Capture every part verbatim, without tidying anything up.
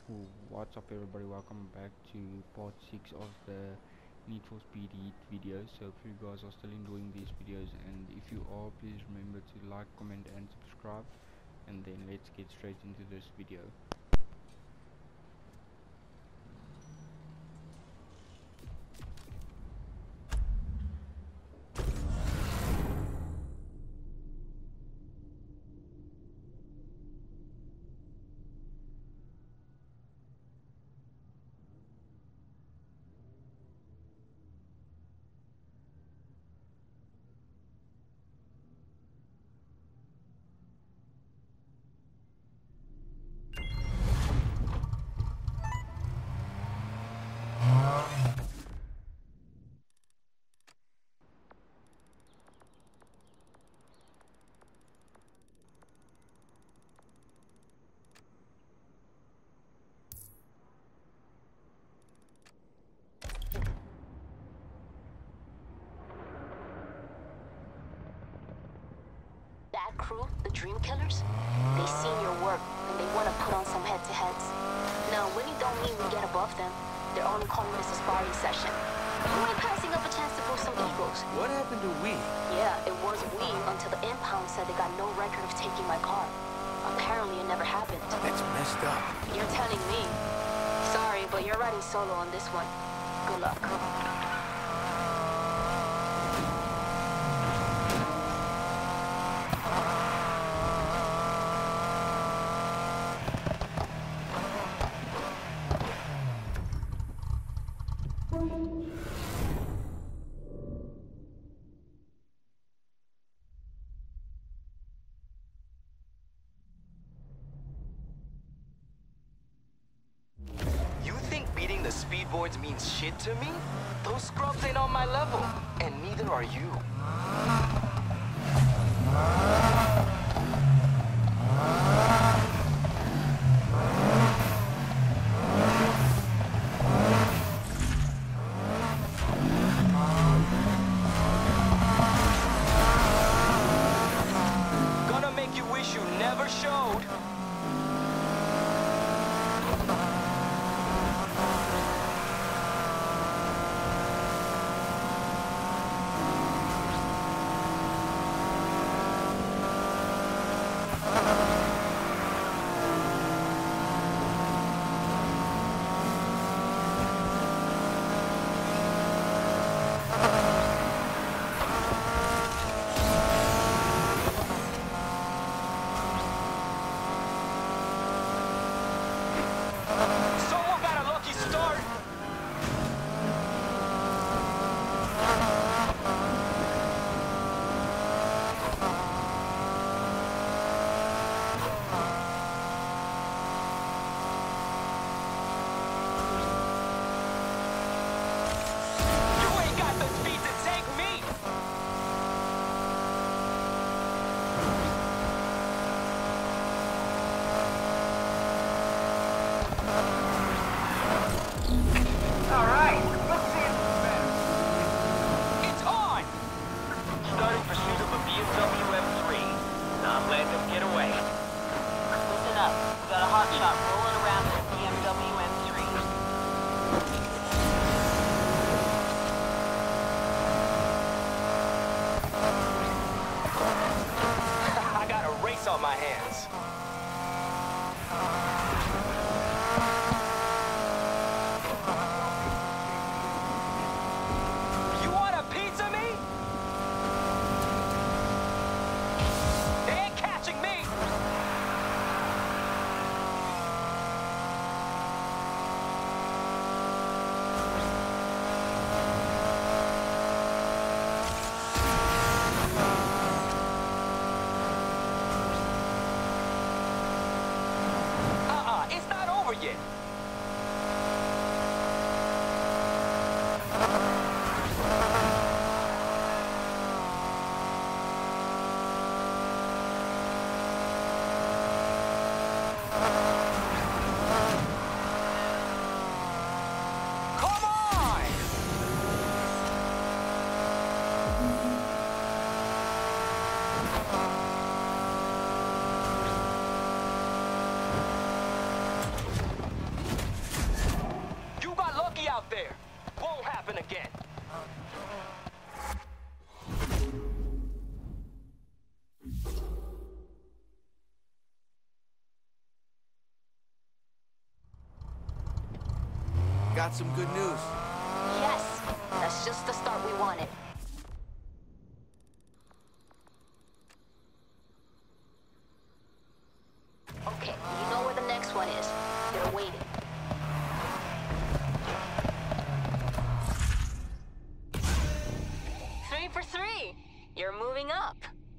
Oh, what's up everybody, welcome back to part six of the Need for Speed Heat videos. So if you guys are still enjoying these videos, and if you are, please remember to like, comment and subscribe, and then let's get straight into this video. That crew, the Dream Killers, they seen your work and they want to put on some head-to-heads. Now, winning don't mean we get above them. They're only calling this a sparring session. Who ain't passing up a chance to boost some egos? What happened to we? Yeah, it was we until the impound said they got no record of taking my car. Apparently, it never happened. That's messed up. You're telling me. Sorry, but you're riding solo on this one. Good luck. You think beating the speedboards means shit to me? Those scrubs ain't on my level, and neither are you. Gonna make you wish you never showed. got some good news. Yes, that's just the start we wanted. Okay, you know where the next one is. They're waiting. Three for three. You're moving up.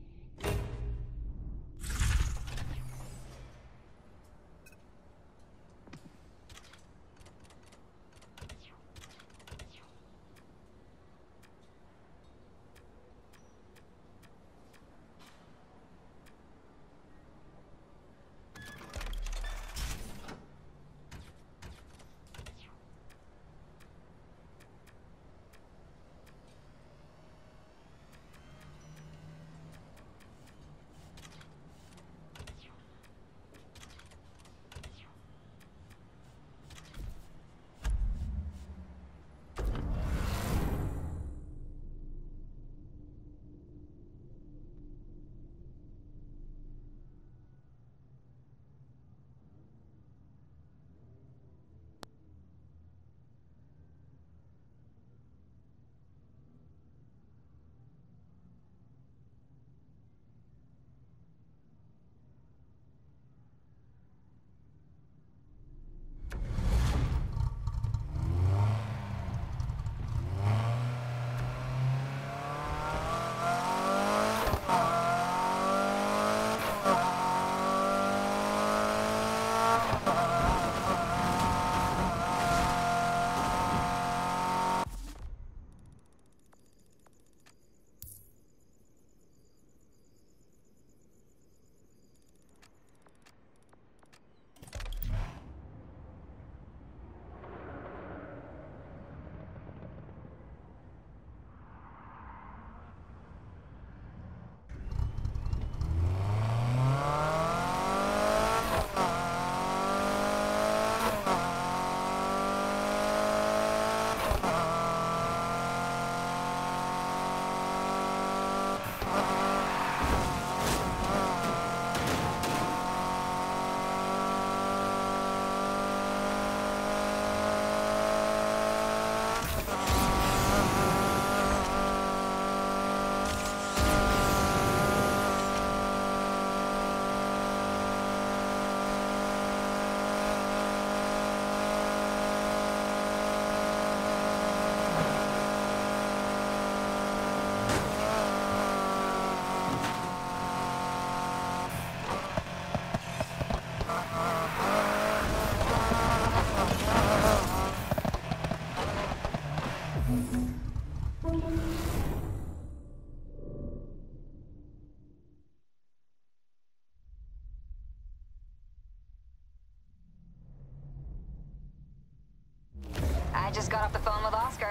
I just got off the phone with Oscar.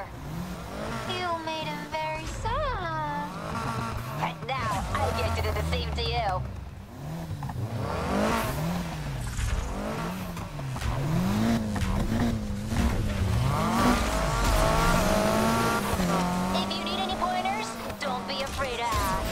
You made him very sad. And now I get to do the same to you. If you need any pointers, don't be afraid to ask.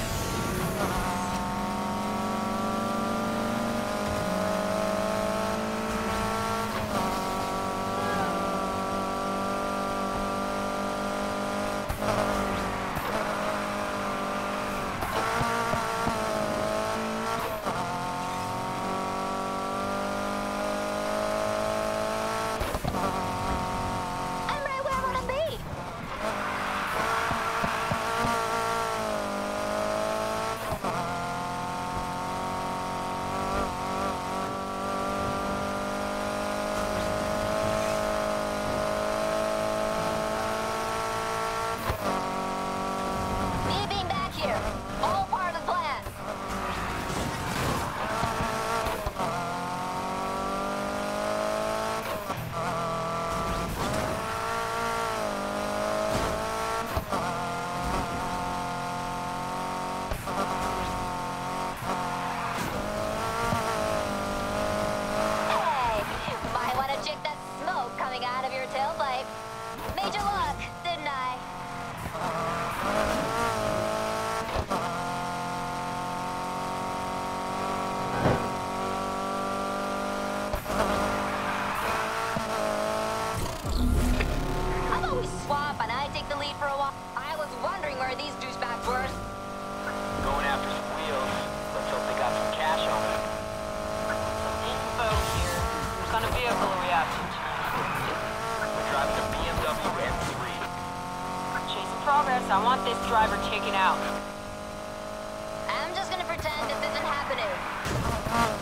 vehicle reaction time. We're driving a B M W M three. Chasing progress. I want this driver taken out. I'm just gonna pretend this isn't happening.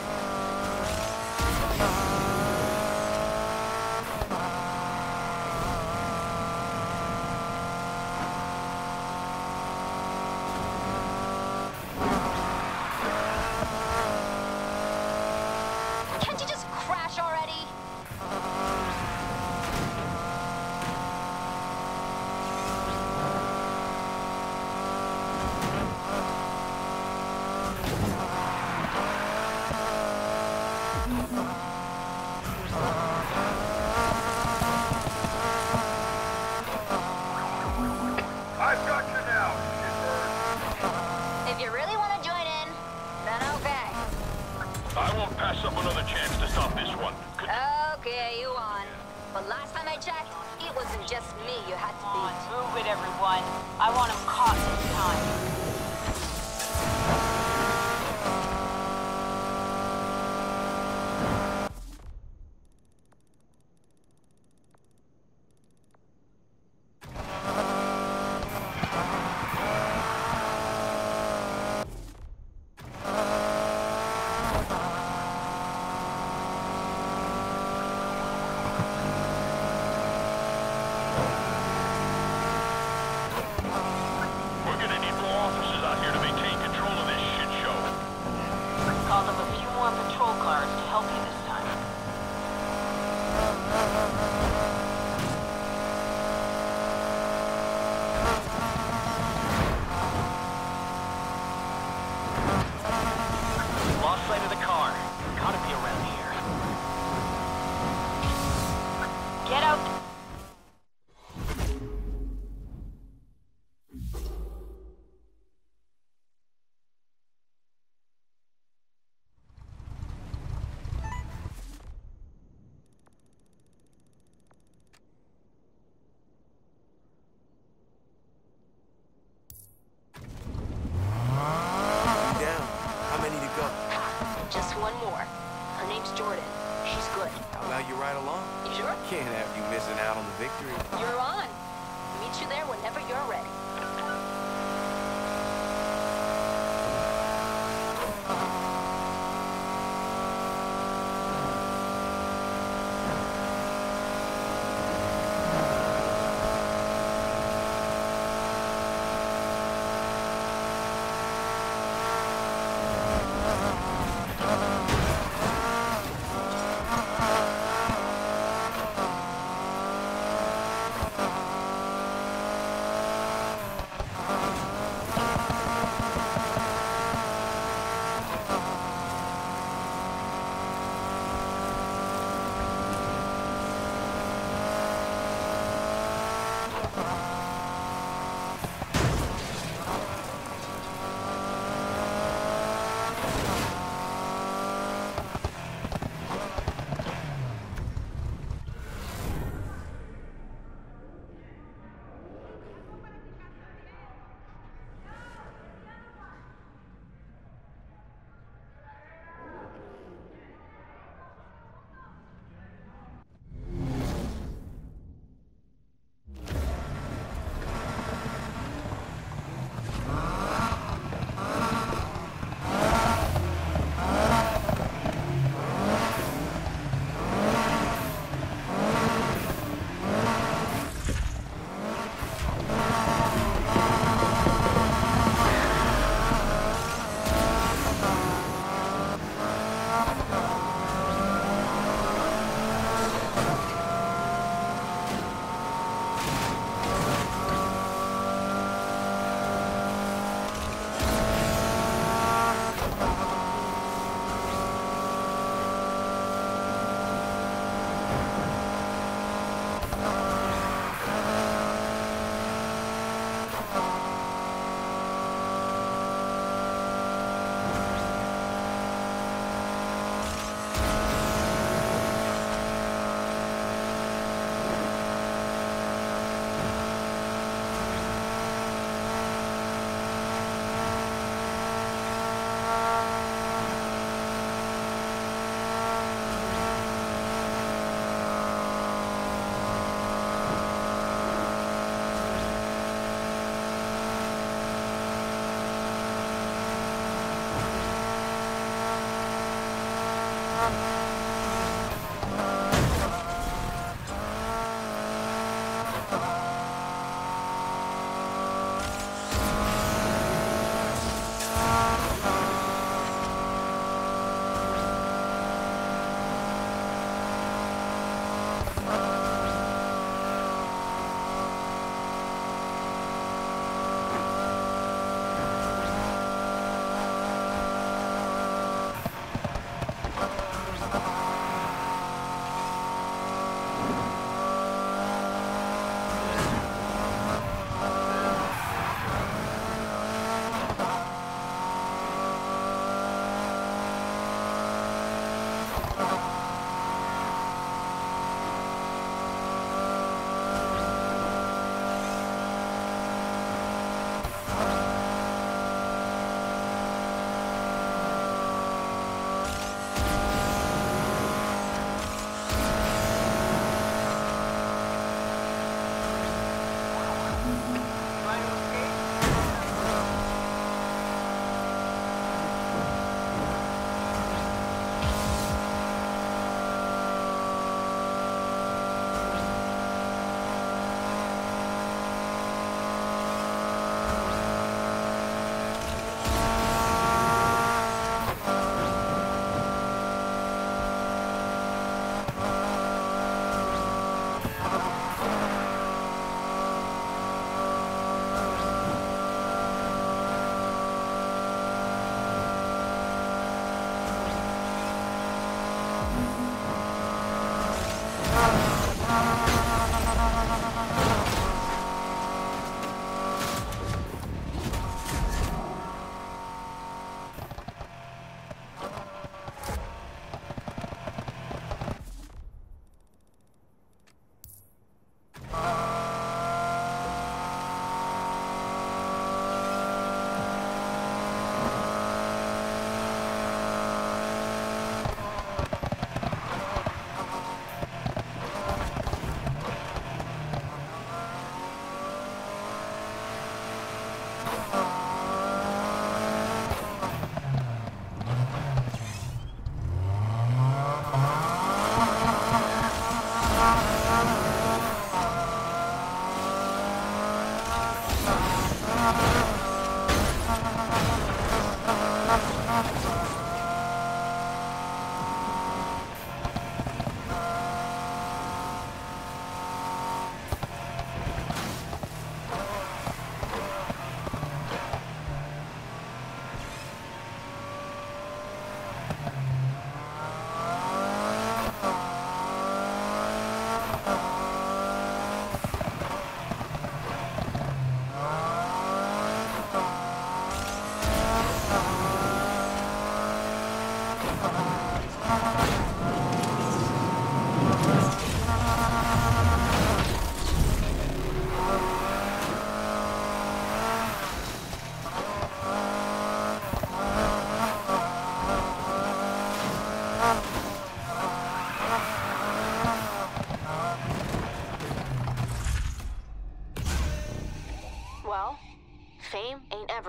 Can't you just crash already? I've got you now, shitbird. If you really want to join in, then okay. I won't pass up another chance to stop this one. Could Okay, you won. But last time I checked, it wasn't just me you had to Come on, beat. move it, everyone. I want him caught this time. we're gonna need more officers out here to maintain control of this shit show. Called up a few more patrol cars to help you this time. Lost sight of the car. Gotta be around here. Get out. Down. How many to go? Just one more. Her name's Jordan. She's good. I'll allow you right along. You sure? Can't have you missing out on the victory. You're on. Meet you there whenever you're ready.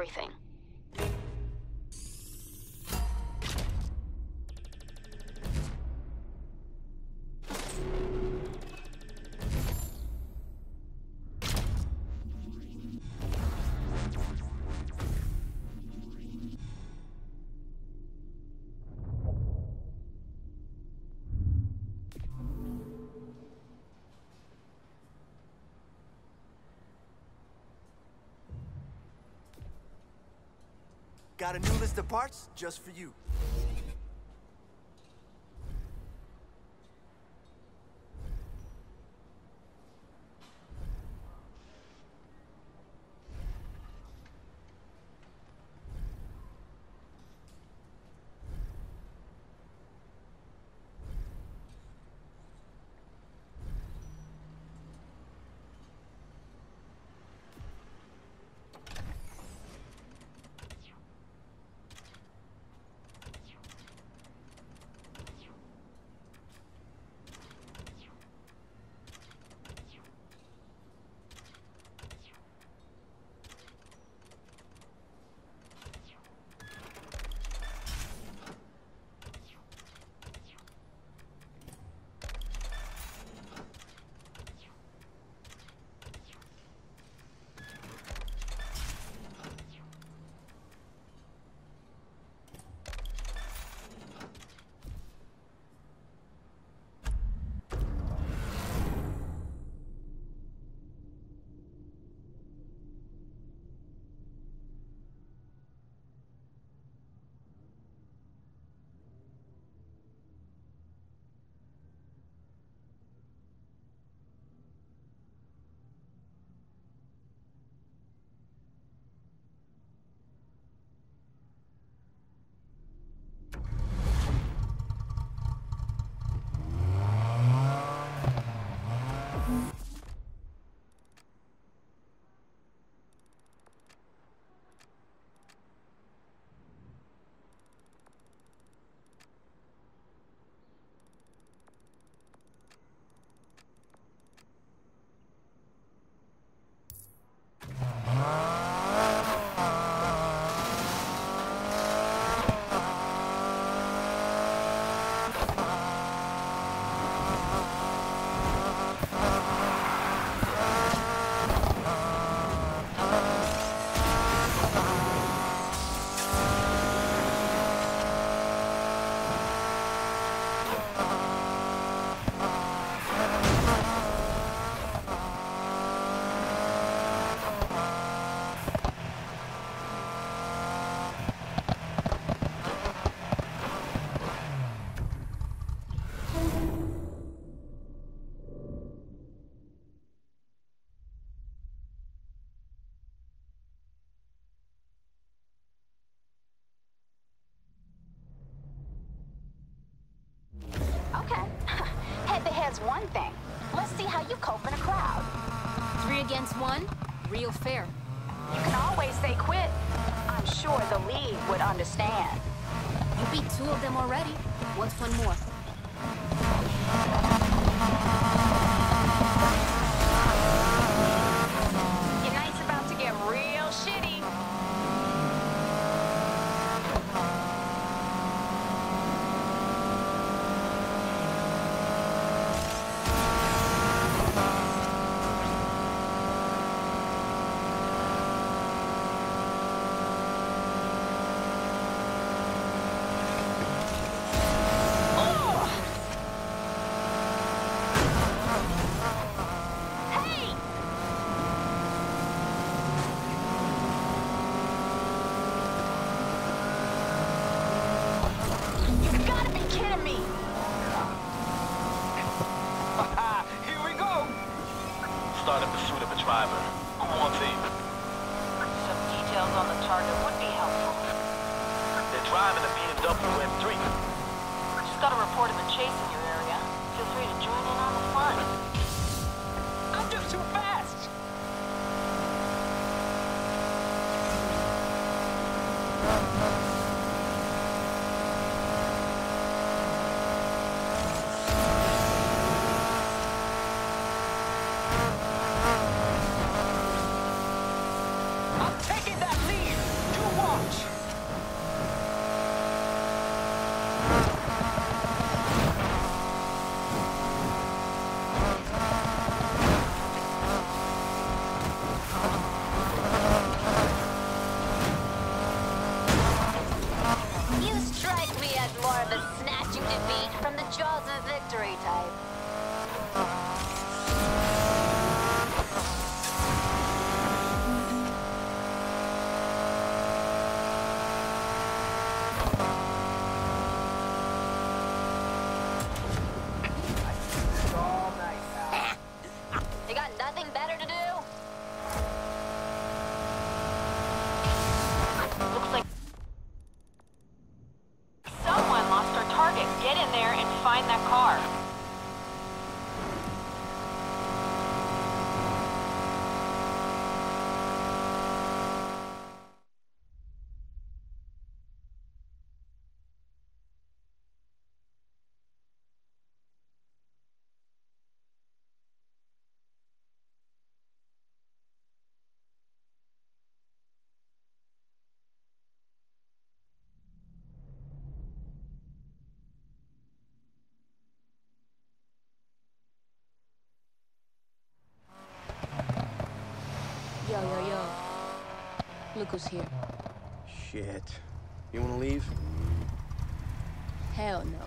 everything. Got a new list of parts just for you. Okay. Head-to-head's one thing. Let's see how you cope in a crowd. Three against one? Real fair. You can always say quit. I'm sure the league would understand. You beat two of them already. What's one more? Your night's about to get real shitty. Start a pursuit of a driver. Who wants in? Some details on the target would be helpful. They're driving a B M W M three. Just got a report of a chase in your area. Feel free to join in on the fun. I'm just too fast! I'm taking that lead! better to do? Looks like someone lost our target. Get in there and find that car. Yo, yo, yo. Look who's here. Shit. You wanna leave? Hell no.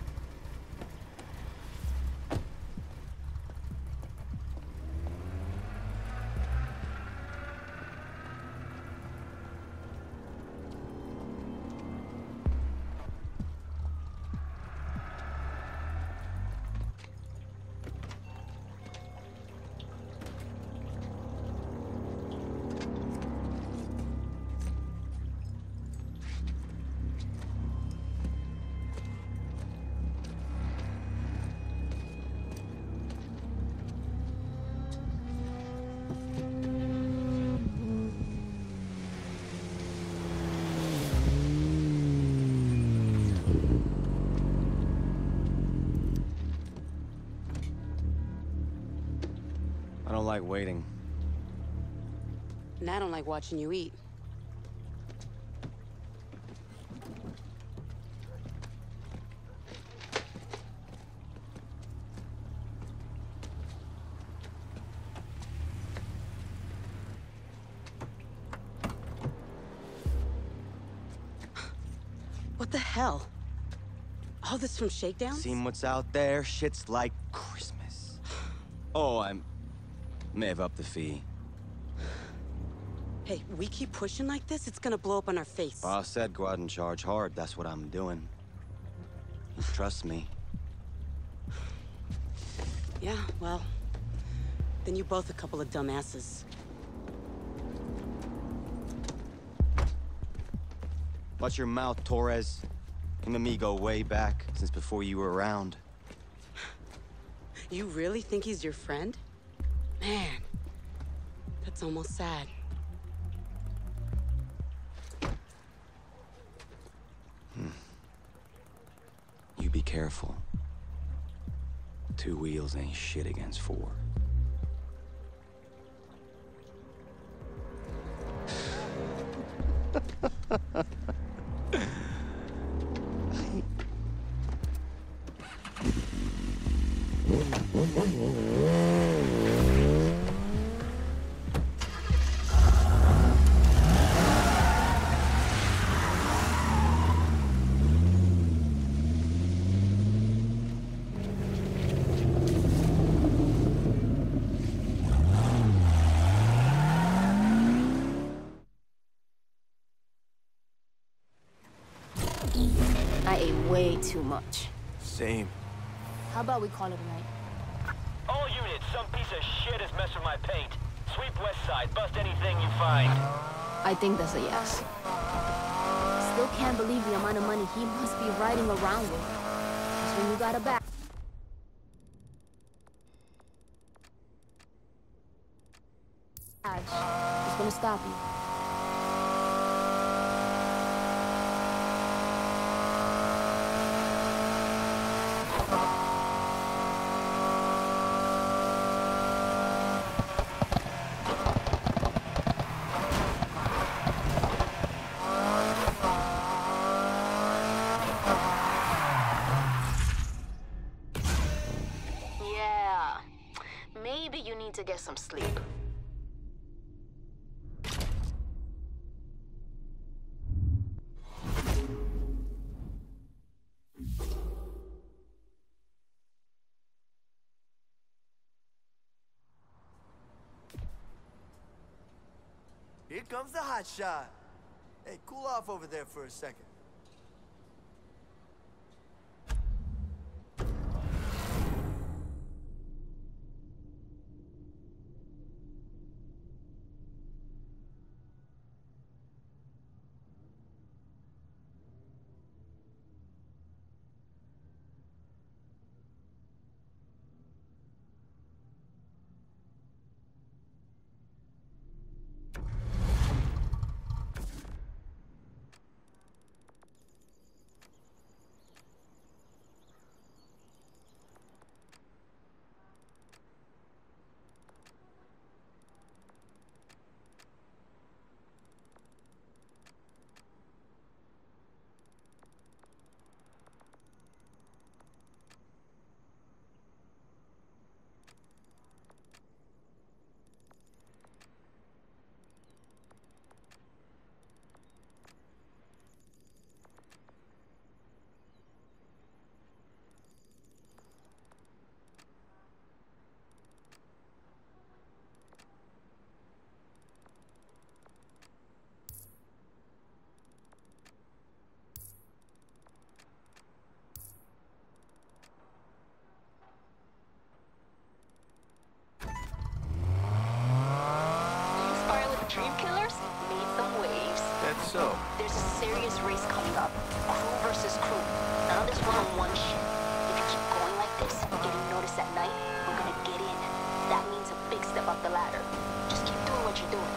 I don't like waiting. And I don't like watching you eat. What the hell? All this from Shakedown? Seen what's out there? Shit's like Christmas. Oh, I may have upped the fee. Hey, we keep pushing like this, it's gonna blow up on our face. Boss said go out and charge hard. That's what I'm doing. Trust me. Yeah, well, then you both a couple of dumbasses. Watch your mouth, Torres. Him and me go way back, since before you were around. You really think he's your friend? Man, that's almost sad. Hmm. You be careful. Two wheels ain't shit against four. I ate way too much. Same. How about we call it a night? All units, some piece of shit has messed with my paint. Sweep west side, bust anything you find. I think that's a yes. Still can't believe the amount of money he must be riding around with. Because when you got a back... it's gonna stop you. Yeah. Maybe you need to get some sleep. Here comes the hot shot. Hey, cool off over there for a second. Dream Killers made some waves. That's so. There's a serious race coming up. Crew versus crew. None of this one-on-one shit. If you keep going like this, getting noticed at night, we're gonna get in. That means a big step up the ladder. Just keep doing what you're doing.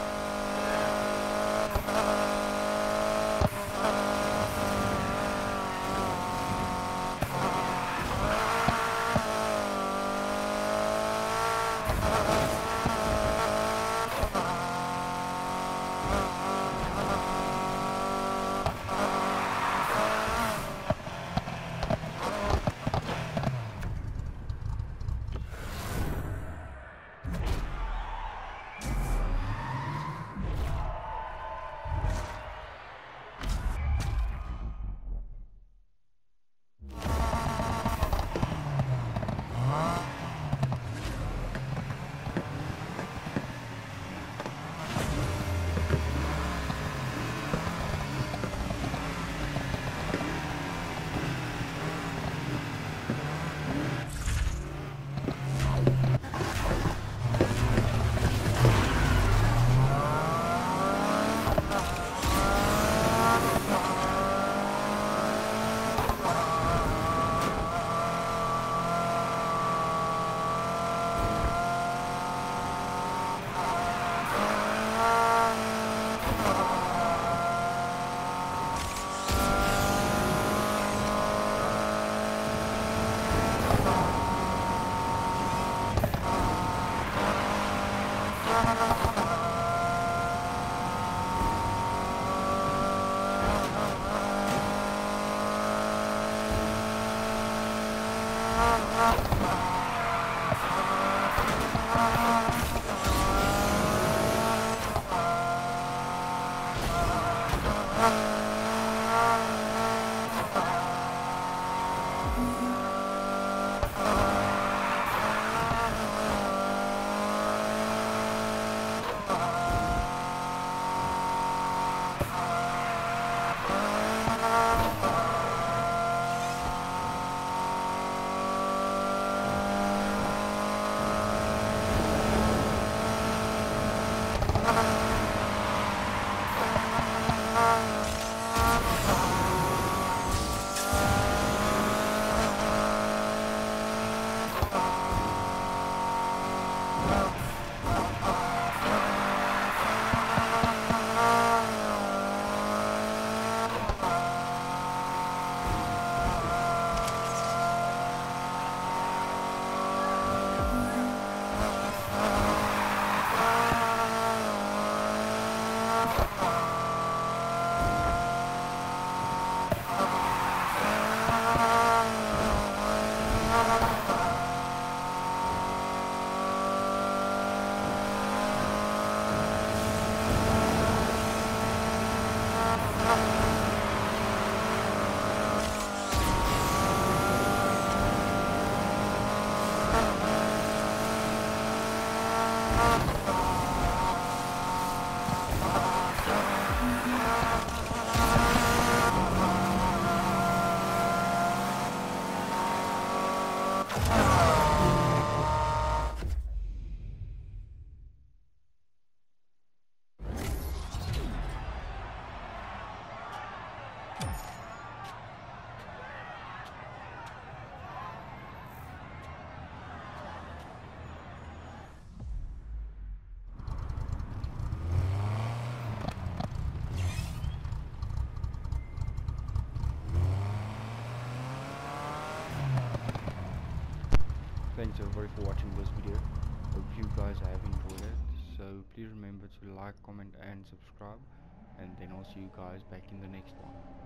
Thanks everybody for watching this video. Hope you guys have enjoyed it. So please remember to like, comment and subscribe, and then I'll see you guys back in the next one.